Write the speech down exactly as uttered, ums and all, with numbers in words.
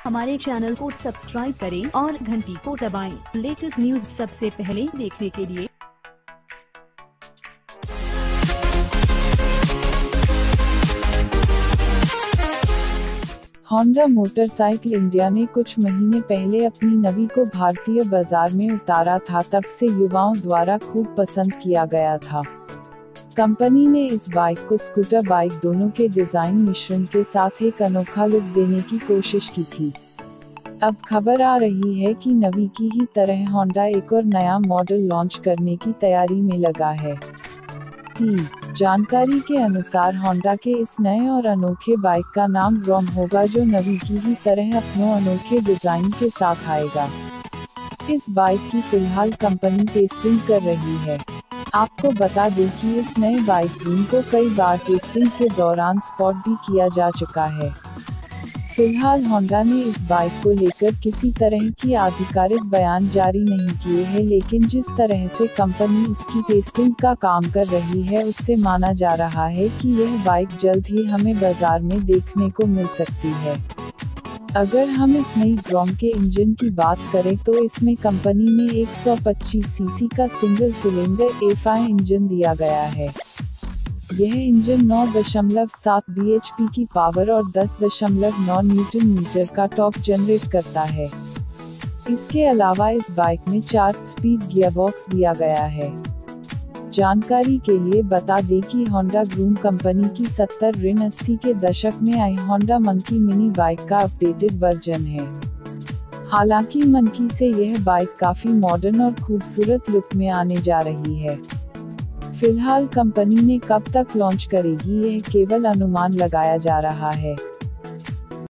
हमारे चैनल को सब्सक्राइब करें और घंटी को दबाएं। लेटेस्ट न्यूज सबसे पहले देखने के लिए। होंडा मोटरसाइकिल इंडिया ने कुछ महीने पहले अपनी नवी को भारतीय बाजार में उतारा था। तब से युवाओं द्वारा खूब पसंद किया गया था। कंपनी ने इस बाइक को स्कूटर बाइक दोनों के डिजाइन मिश्रण के साथ एक अनोखा लुक देने की कोशिश की थी। अब खबर आ रही है कि नवी की ही तरह होंडा एक और नया मॉडल लॉन्च करने की तैयारी में लगा है। टी जानकारी के अनुसार होंडा के इस नए और अनोखे बाइक का नाम ग्रोम होगा, जो नवी की ही तरह अपनों अनोखे डिजाइन के साथ आएगा। इस बाइक की फिलहाल कंपनी टेस्टिंग कर रही है। आपको बता दें कि इस नए बाइक ग्रूम को कई बार टेस्टिंग के दौरान स्पॉट भी किया जा चुका है। फिलहाल होंडा ने इस बाइक को लेकर किसी तरह की आधिकारिक बयान जारी नहीं किए हैं, लेकिन जिस तरह से कंपनी इसकी टेस्टिंग का काम कर रही है उससे माना जा रहा है कि यह बाइक जल्द ही हमें बाजार में देखने को मिल सकती है। अगर हम इस नई ग्रोम के इंजन की बात करें तो इसमें कंपनी ने एक सौ पच्चीस सीसी का single cylinder F I engine दिया गया है। यह इंजन नौ दशमलव सात बी एच पी की पावर और दस दशमलव नौ न्यूटन मीटर का टॉर्क जनरेट करता है। इसके अलावा इस बाइक में चार स्पीड गियरबॉक्स दिया गया है। जानकारी के लिए बता दें कि होंडा ग्रूम कंपनी की सत्तर अस्सी के दशक में आई होंडा मंकी मिनी बाइक का अपडेटेड वर्जन है। हालांकि मंकी से यह बाइक काफी मॉडर्न और खूबसूरत लुक में आने जा रही है। फिलहाल कंपनी ने कब तक लॉन्च करेगी यह केवल अनुमान लगाया जा रहा है।